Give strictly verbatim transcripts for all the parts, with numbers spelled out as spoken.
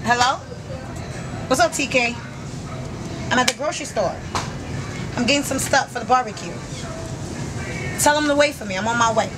Hello? What's up, T K? I'm at the grocery store. I'm getting some stuff for the barbecue. Tell them to wait for me. I'm on my way.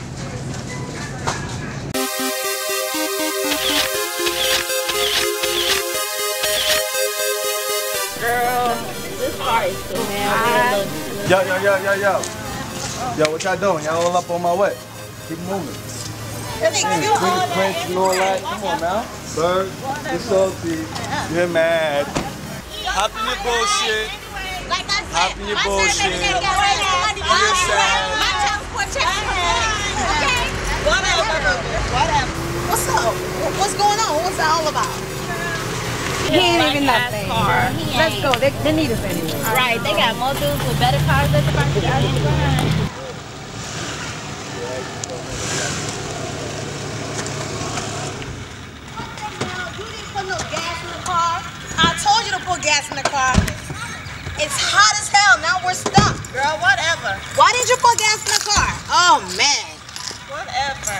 Girl, this car is too man. Yo, yo, yo, yo, yo. Yo, what y'all doing? Y'all all up on my way. Keep moving. Thank you. Queen Prince and all that. Come on now. Bird, it's salty. You're mad. Hop in your bullshit. Like I said, Hop in your bullshit. You're sad. My child support check. Okay. Whatever. Whatever. What's up? What's going on? What's that all about? He ain't even nothing. Car. Let's go. They, they need us anyway. Right, they got more dudes with better cars at the front. You didn't put no gas in the car. I told you to put gas in the car. It's hot as hell. Now we're stuck. Girl, whatever. Why didn't you put gas in the car? Oh, man. Whatever.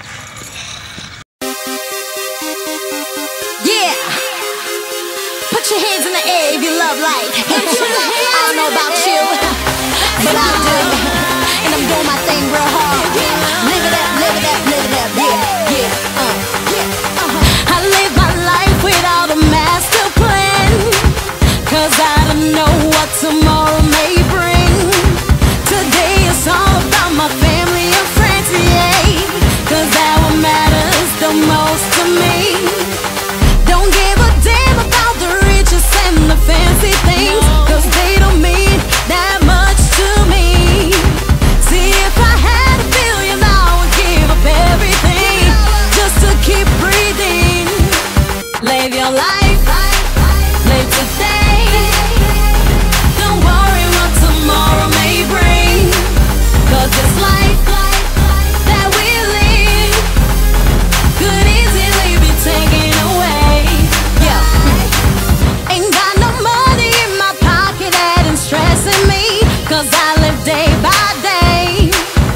Yeah. Put your hands in the air if you love life. I don't know about you, but I do. And I'm doing my thing real hard. Live it up, live it up, live it up. Yeah, yeah, uh, yeah, uh-huh. I live my life without a master plan, cause I don't know what tomorrow may bring. Today is all about my family and friends, yeah, cause that what matters the most to me. Don't give a damn about the riches and the fancy things, cause they don't mean that much to me. See, if I had a billion, I would give up everything just to keep breathing. Live your life, live today. Don't worry what tomorrow may bring, cause this life that we live could easily be taken away. Yeah. Ain't got no money in my pocket that ain't stressing me, cause I live day by day.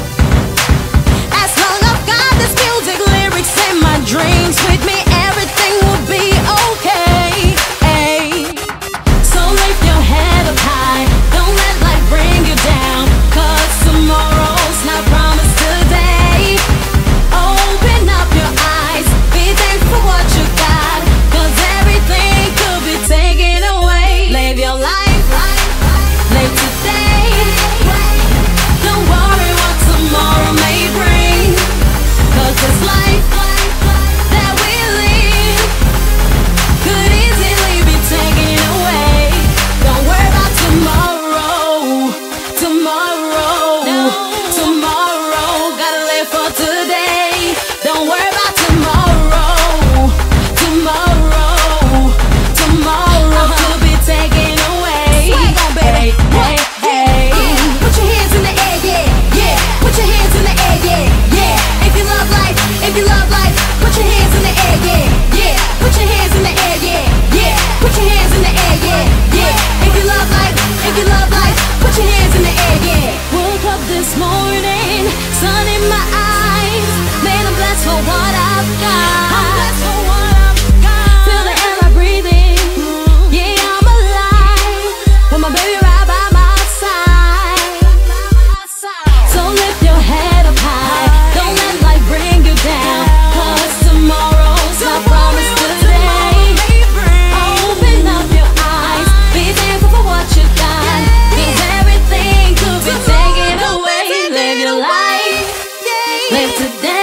As long as I've got this music, lyrics, and my dreams with me, everything will be okay. Ay. So lift your head up high, don't let life bring you down, cause tomorrow's not promised today. Open up your eyes, be thankful for what you got, cause everything could be taken away. Live your life, live today. Don't worry what tomorrow may bring, cause this life that we live could easily be taken away. Don't worry about tomorrow, tomorrow, tomorrow. Gotta live for today. Don't worry about tomorrow, tomorrow, tomorrow could be taken away. Swag on, baby. Hey, hey, hey. Put your hands in the air, yeah, yeah. Put your hands in the air, yeah, yeah. If you love life, if you love life, put your hands in the air, yeah, yeah. Put your hands in the air, yeah, yeah. Put your hands in the air, yeah, yeah. If you love life, if you love life, put your hands in the air, yeah. Woke up this morning, sun in my eyes. Man, I'm blessed for what I've got. I'm blessed for what I've got. Feel the air I breathe in. Yeah, I'm alive. With my baby right by my side. So lift your head up high. Don't let life bring you down, cause tomorrow's not promised today. Open up your eyes, be thankful for what you got, cause everything could be taken away. Live your life, live today.